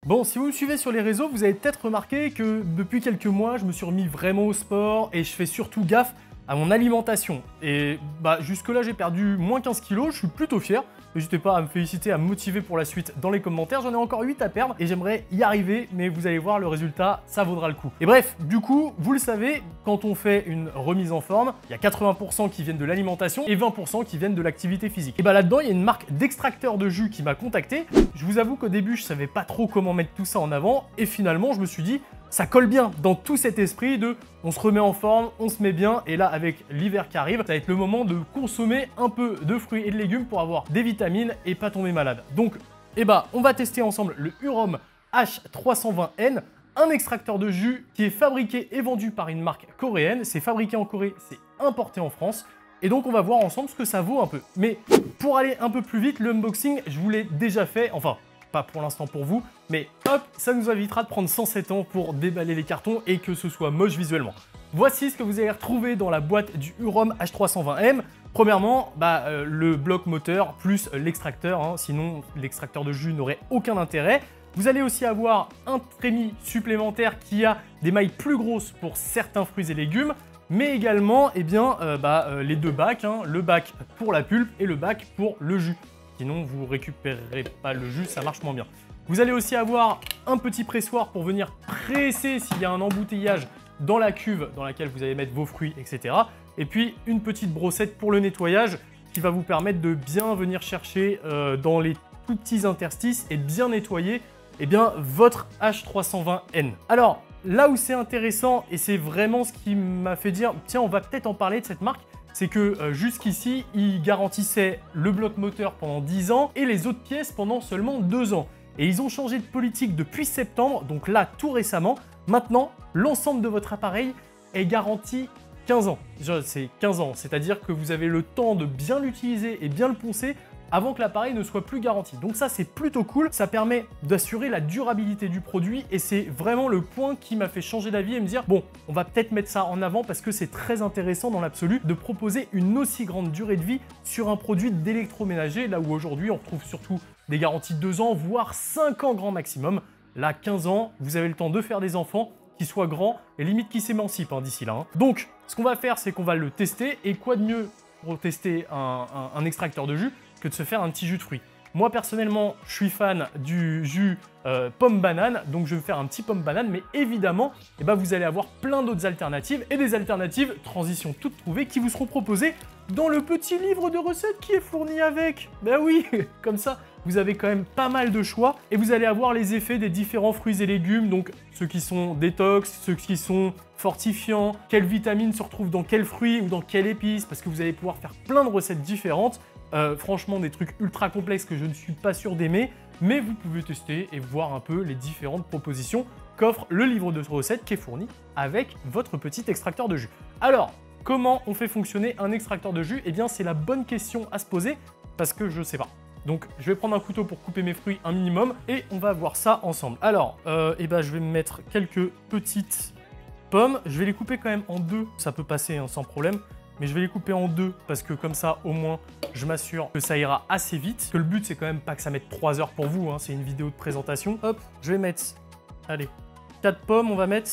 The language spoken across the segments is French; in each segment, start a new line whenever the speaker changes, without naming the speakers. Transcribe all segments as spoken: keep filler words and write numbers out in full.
Bon, si vous me suivez sur les réseaux, vous avez peut-être remarqué que depuis quelques mois, je me suis remis vraiment au sport et je fais surtout gaffe à mon alimentation. Et bah jusque-là, j'ai perdu moins quinze kilos, je suis plutôt fier. N'hésitez pas à me féliciter, à me motiver pour la suite dans les commentaires. J'en ai encore huit à perdre et j'aimerais y arriver, mais vous allez voir, le résultat, ça vaudra le coup. Et bref, du coup, vous le savez, quand on fait une remise en forme, il y a quatre-vingts pour cent qui viennent de l'alimentation et vingt pour cent qui viennent de l'activité physique. Et bah là-dedans, il y a une marque d'extracteur de jus qui m'a contacté. Je vous avoue qu'au début, je savais pas trop comment mettre tout ça en avant et finalement, je me suis dit, ça colle bien dans tout cet esprit de on se remet en forme, on se met bien, et là avec l'hiver qui arrive, ça va être le moment de consommer un peu de fruits et de légumes pour avoir des vitamines et pas tomber malade. Donc, eh ben, on va tester ensemble le Hurom H trois cent vingt N, un extracteur de jus qui est fabriqué et vendu par une marque coréenne. C'est fabriqué en Corée, c'est importé en France. Et donc on va voir ensemble ce que ça vaut un peu. Mais pour aller un peu plus vite, le unboxing, je vous l'ai déjà fait, enfin, pas pour l'instant pour vous, mais hop, ça nous évitera de prendre cent sept ans pour déballer les cartons et que ce soit moche visuellement. Voici ce que vous allez retrouver dans la boîte du Hurom H trois cent vingt M. Premièrement, bah, euh, le bloc moteur plus l'extracteur, hein, sinon l'extracteur de jus n'aurait aucun intérêt. Vous allez aussi avoir un trémie supplémentaire qui a des mailles plus grosses pour certains fruits et légumes, mais également eh bien, euh, bah, euh, les deux bacs, hein, le bac pour la pulpe et le bac pour le jus. Sinon, vous ne récupérerez pas le jus, ça marche moins bien. Vous allez aussi avoir un petit pressoir pour venir presser s'il y a un embouteillage dans la cuve dans laquelle vous allez mettre vos fruits, et cetera. Et puis, une petite brossette pour le nettoyage qui va vous permettre de bien venir chercher euh, dans les tout petits interstices et bien nettoyer eh bien, votre H trois cent vingt N. Alors, là où c'est intéressant, et c'est vraiment ce qui m'a fait dire « Tiens, on va peut-être en parler de cette marque », c'est que euh, jusqu'ici, ils garantissaient le bloc moteur pendant dix ans et les autres pièces pendant seulement deux ans. Et ils ont changé de politique depuis septembre, donc là, tout récemment. Maintenant, l'ensemble de votre appareil est garanti quinze ans. C'est quinze ans, c'est-à-dire que vous avez le temps de bien l'utiliser et bien le poncer avant que l'appareil ne soit plus garanti. Donc ça, c'est plutôt cool. Ça permet d'assurer la durabilité du produit et c'est vraiment le point qui m'a fait changer d'avis et me dire, bon, on va peut-être mettre ça en avant parce que c'est très intéressant dans l'absolu de proposer une aussi grande durée de vie sur un produit d'électroménager, là où aujourd'hui, on retrouve surtout des garanties de deux ans, voire cinq ans grand maximum. Là, quinze ans, vous avez le temps de faire des enfants qui soient grands et limite qui s'émancipent hein, d'ici là. Hein. Donc, ce qu'on va faire, c'est qu'on va le tester. Et quoi de mieux pour tester un, un, un extracteur de jus que de se faire un petit jus de fruits. Moi, personnellement, je suis fan du jus euh, pomme-banane, donc je vais me faire un petit pomme-banane, mais évidemment, eh ben, vous allez avoir plein d'autres alternatives, et des alternatives, transition toutes trouvées, qui vous seront proposées dans le petit livre de recettes qui est fourni avec. Ben oui, comme ça, vous avez quand même pas mal de choix, et vous allez avoir les effets des différents fruits et légumes, donc ceux qui sont détox, ceux qui sont fortifiants, quelles vitamines se retrouvent dans quels fruits ou dans quelle épice, parce que vous allez pouvoir faire plein de recettes différentes. Euh, franchement, des trucs ultra complexes que je ne suis pas sûr d'aimer, mais vous pouvez tester et voir un peu les différentes propositions qu'offre le livre de recettes qui est fourni avec votre petit extracteur de jus. Alors, comment on fait fonctionner un extracteur de jus? Eh bien, c'est la bonne question à se poser parce que je ne sais pas. Donc, je vais prendre un couteau pour couper mes fruits un minimum et on va voir ça ensemble. Alors, euh, eh ben, je vais me mettre quelques petites pommes. Je vais les couper quand même en deux, ça peut passer hein, sans problème. Mais je vais les couper en deux parce que comme ça, au moins, je m'assure que ça ira assez vite. Que le but, c'est quand même pas que ça mette trois heures pour vous, hein, c'est une vidéo de présentation. Hop, je vais mettre, allez, quatre pommes, on va mettre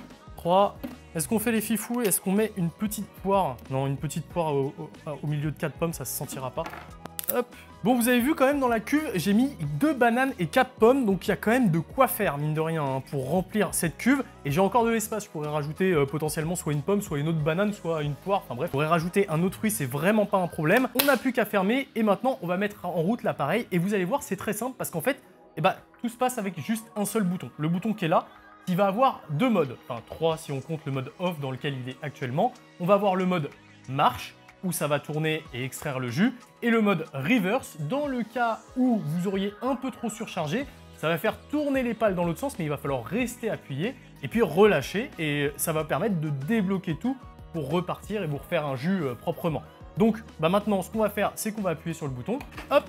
trois. Est-ce qu'on fait les fifous et est-ce qu'on met une petite poire? Non, une petite poire au, au, au milieu de quatre pommes, ça se sentira pas. Hop. Bon, vous avez vu quand même dans la cuve, j'ai mis deux bananes et quatre pommes, donc il y a quand même de quoi faire, mine de rien, hein, pour remplir cette cuve. Et j'ai encore de l'espace, je pourrais rajouter euh, potentiellement soit une pomme, soit une autre banane, soit une poire, enfin bref. Je pourrais rajouter un autre fruit, c'est vraiment pas un problème. On n'a plus qu'à fermer et maintenant on va mettre en route l'appareil. Et vous allez voir, c'est très simple parce qu'en fait, eh ben, tout se passe avec juste un seul bouton. Le bouton qui est là, qui va avoir deux modes, enfin trois si on compte le mode off dans lequel il est actuellement. On va avoir le mode marche, où ça va tourner et extraire le jus, et le mode reverse, dans le cas où vous auriez un peu trop surchargé, ça va faire tourner les pales dans l'autre sens, mais il va falloir rester appuyé, et puis relâcher, et ça va permettre de débloquer tout pour repartir et vous refaire un jus euh, proprement. Donc bah maintenant, ce qu'on va faire, c'est qu'on va appuyer sur le bouton, hop,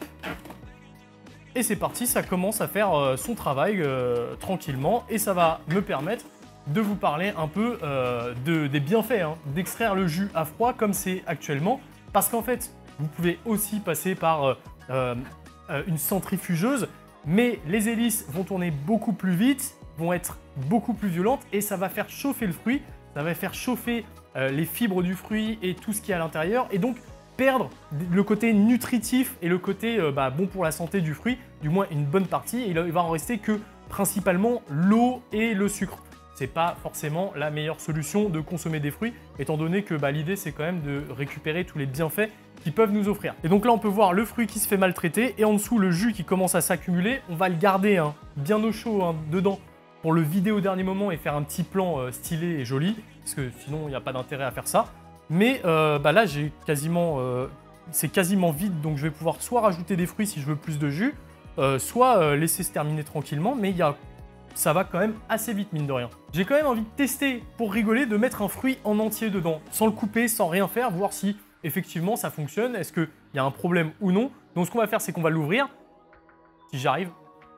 et c'est parti, ça commence à faire euh, son travail euh, tranquillement, et ça va me permettre de vous parler un peu euh, de, des bienfaits hein, d'extraire le jus à froid comme c'est actuellement, parce qu'en fait, vous pouvez aussi passer par euh, euh, une centrifugeuse mais les hélices vont tourner beaucoup plus vite, vont être beaucoup plus violentes et ça va faire chauffer le fruit, ça va faire chauffer euh, les fibres du fruit et tout ce qui est à l'intérieur et donc perdre le côté nutritif et le côté euh, bah, bon pour la santé du fruit, du moins une bonne partie, et il va en rester que principalement l'eau et le sucre. C'est pas forcément la meilleure solution de consommer des fruits, étant donné que bah, l'idée c'est quand même de récupérer tous les bienfaits qu'ils peuvent nous offrir. Et donc là on peut voir le fruit qui se fait maltraiter et en dessous le jus qui commence à s'accumuler. On va le garder hein, bien au chaud hein, dedans pour le vider au dernier moment et faire un petit plan euh, stylé et joli, parce que sinon il n'y a pas d'intérêt à faire ça. Mais euh, bah là j'ai quasiment, euh, c'est quasiment vide, donc je vais pouvoir soit rajouter des fruits si je veux plus de jus, euh, soit euh, laisser se terminer tranquillement, mais il y a ça va quand même assez vite, mine de rien. J'ai quand même envie de tester, pour rigoler, de mettre un fruit en entier dedans, sans le couper, sans rien faire, voir si effectivement ça fonctionne, est-ce qu'il y a un problème ou non. Donc ce qu'on va faire, c'est qu'on va l'ouvrir, si j'arrive.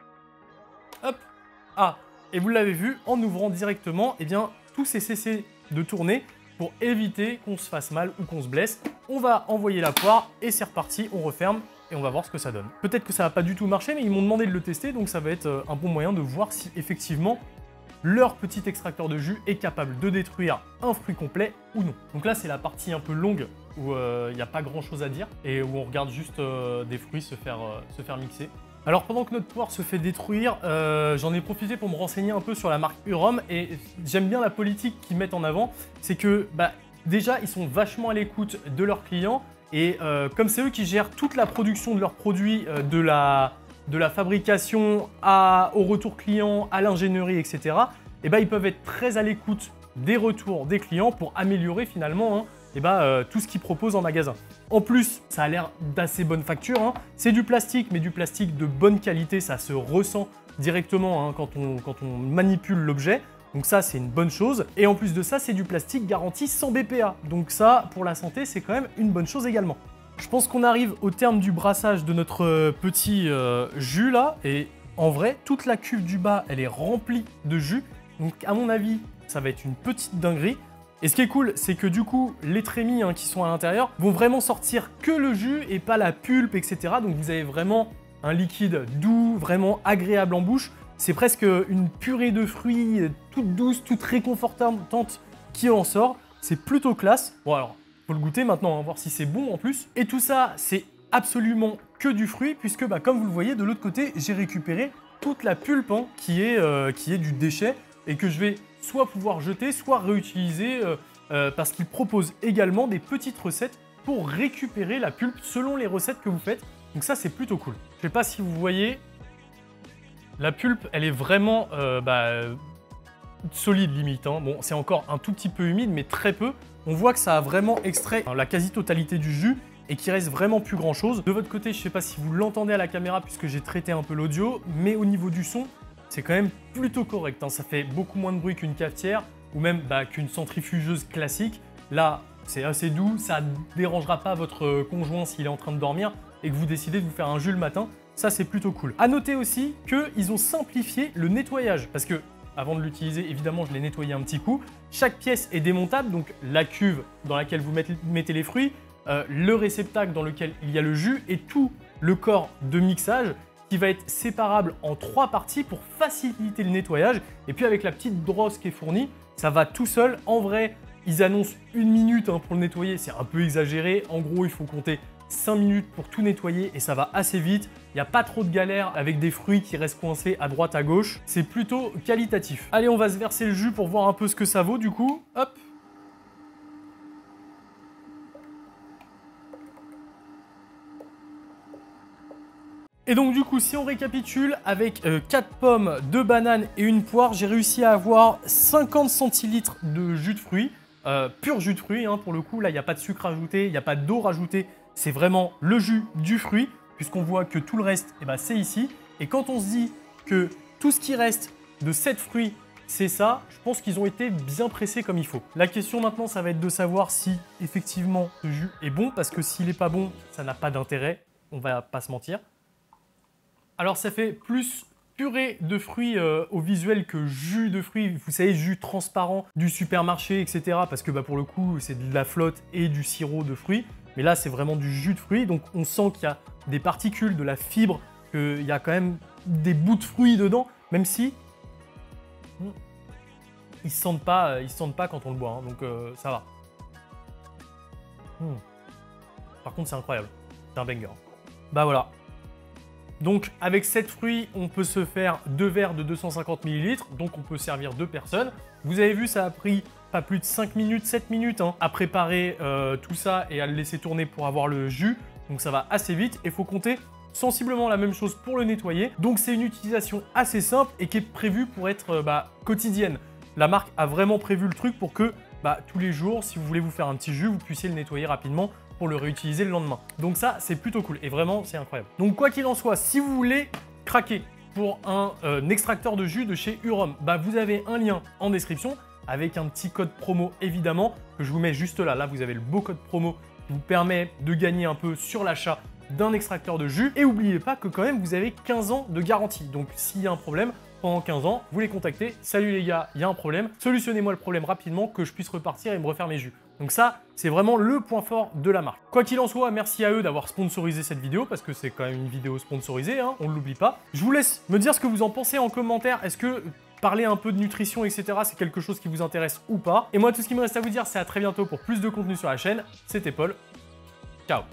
Hop. Ah, et vous l'avez vu, en ouvrant directement, eh bien, tout s'est cessé de tourner pour éviter qu'on se fasse mal ou qu'on se blesse. On va envoyer la poire et c'est reparti, on referme. Et on va voir ce que ça donne. Peut-être que ça va pas du tout marcher, mais ils m'ont demandé de le tester, donc ça va être un bon moyen de voir si effectivement leur petit extracteur de jus est capable de détruire un fruit complet ou non. Donc là, c'est la partie un peu longue où il euh, n'y a pas grand-chose à dire et où on regarde juste euh, des fruits se faire, euh, se faire mixer. Alors pendant que notre poire se fait détruire, euh, j'en ai profité pour me renseigner un peu sur la marque Urom et j'aime bien la politique qu'ils mettent en avant, c'est que bah, déjà, ils sont vachement à l'écoute de leurs clients. Et euh, comme c'est eux qui gèrent toute la production de leurs produits, euh, de, la, de la fabrication à, au retour client, à l'ingénierie, et cetera, et ben, ils peuvent être très à l'écoute des retours des clients pour améliorer finalement hein, et ben, euh, tout ce qu'ils proposent en magasin. En plus, ça a l'air d'assez bonne facture. Hein. C'est du plastique, mais du plastique de bonne qualité, ça se ressent directement hein, quand, on, quand on manipule l'objet. Donc ça, c'est une bonne chose. Et en plus de ça, c'est du plastique garanti sans B P A. Donc ça, pour la santé, c'est quand même une bonne chose également. Je pense qu'on arrive au terme du brassage de notre petit euh, jus là. Et en vrai, toute la cuve du bas, elle est remplie de jus. Donc à mon avis, ça va être une petite dinguerie. Et ce qui est cool, c'est que du coup, les trémies hein, qui sont à l'intérieur vont vraiment sortir que le jus et pas la pulpe, et cetera. Donc vous avez vraiment un liquide doux, vraiment agréable en bouche. C'est presque une purée de fruits toute douce, toute réconfortante qui en sort. C'est plutôt classe. Bon alors, faut le goûter maintenant, hein, voir si c'est bon en plus. Et tout ça, c'est absolument que du fruit, puisque bah, comme vous le voyez, de l'autre côté, j'ai récupéré toute la pulpe hein, qui, est, euh, qui est du déchet et que je vais soit pouvoir jeter, soit réutiliser euh, euh, parce qu'ils proposent également des petites recettes pour récupérer la pulpe selon les recettes que vous faites. Donc ça, c'est plutôt cool. Je sais pas si vous voyez... La pulpe, elle est vraiment euh, bah, solide limite. Hein. Bon, c'est encore un tout petit peu humide, mais très peu. On voit que ça a vraiment extrait la quasi-totalité du jus et qu'il reste vraiment plus grand-chose. De votre côté, je ne sais pas si vous l'entendez à la caméra puisque j'ai traité un peu l'audio, mais au niveau du son, c'est quand même plutôt correct. Hein. Ça fait beaucoup moins de bruit qu'une cafetière ou même bah, qu'une centrifugeuse classique. Là, c'est assez doux, ça ne dérangera pas votre conjoint s'il est en train de dormir et que vous décidez de vous faire un jus le matin. Ça, c'est plutôt cool. À noter aussi qu'ils ont simplifié le nettoyage parce que avant de l'utiliser, évidemment, je l'ai nettoyé un petit coup. Chaque pièce est démontable, donc la cuve dans laquelle vous mettez les fruits, euh, le réceptacle dans lequel il y a le jus et tout le corps de mixage qui va être séparable en trois parties pour faciliter le nettoyage. Et puis avec la petite brosse qui est fournie, ça va tout seul. En vrai, ils annoncent une minute hein, pour le nettoyer, c'est un peu exagéré. En gros, il faut compter cinq minutes pour tout nettoyer et ça va assez vite. Il n'y a pas trop de galère avec des fruits qui restent coincés à droite à gauche. C'est plutôt qualitatif. Allez, on va se verser le jus pour voir un peu ce que ça vaut du coup. Hop. Et donc du coup, si on récapitule, avec euh, quatre pommes, deux bananes et une poire, j'ai réussi à avoir cinquante centilitres de jus de fruits. Euh, pur jus de fruits, hein, pour le coup, là, il n'y a pas de sucre ajouté, il n'y a pas d'eau rajoutée. C'est vraiment le jus du fruit, puisqu'on voit que tout le reste, eh ben, c'est ici. Et quand on se dit que tout ce qui reste de sept fruits, c'est ça, je pense qu'ils ont été bien pressés comme il faut. La question maintenant, ça va être de savoir si effectivement ce jus est bon, parce que s'il n'est pas bon, ça n'a pas d'intérêt, on va pas se mentir. Alors ça fait plus purée de fruits euh, au visuel que jus de fruits, vous savez, jus transparent du supermarché, et cetera. Parce que bah, pour le coup, c'est de la flotte et du sirop de fruits. Mais là, c'est vraiment du jus de fruits. Donc on sent qu'il y a des particules, de la fibre, qu'il y a quand même des bouts de fruits dedans, même si hmm, ils se sentent pas, euh, ils se sentent pas quand on le boit, hein, donc euh, ça va. Hmm. Par contre, c'est incroyable, c'est un banger. Bah voilà. Donc avec sept fruits, on peut se faire deux verres de deux cent cinquante millilitres, donc on peut servir deux personnes. Vous avez vu, ça a pris pas plus de cinq minutes, sept minutes hein, à préparer euh, tout ça et à le laisser tourner pour avoir le jus. Donc ça va assez vite et il faut compter sensiblement la même chose pour le nettoyer. Donc c'est une utilisation assez simple et qui est prévue pour être euh, bah, quotidienne. La marque a vraiment prévu le truc pour que bah, tous les jours, si vous voulez vous faire un petit jus, vous puissiez le nettoyer rapidement pour le réutiliser le lendemain. Donc ça, c'est plutôt cool et vraiment, c'est incroyable. Donc quoi qu'il en soit, si vous voulez craquer pour un, euh, un extracteur de jus de chez Urom, bah, vous avez un lien en description avec un petit code promo évidemment que je vous mets juste là. Là, vous avez le beau code promo qui vous permet de gagner un peu sur l'achat d'un extracteur de jus. Et n'oubliez pas que quand même, vous avez quinze ans de garantie. Donc s'il y a un problème, pendant quinze ans, vous les contactez. Salut les gars, il y a un problème. Solutionnez-moi le problème rapidement que je puisse repartir et me refaire mes jus. Donc ça, c'est vraiment le point fort de la marque. Quoi qu'il en soit, merci à eux d'avoir sponsorisé cette vidéo parce que c'est quand même une vidéo sponsorisée, hein, on ne l'oublie pas. Je vous laisse me dire ce que vous en pensez en commentaire. Est-ce que parler un peu de nutrition, et cetera, c'est quelque chose qui vous intéresse ou pas? Et moi, tout ce qui me reste à vous dire, c'est à très bientôt pour plus de contenu sur la chaîne. C'était Paul.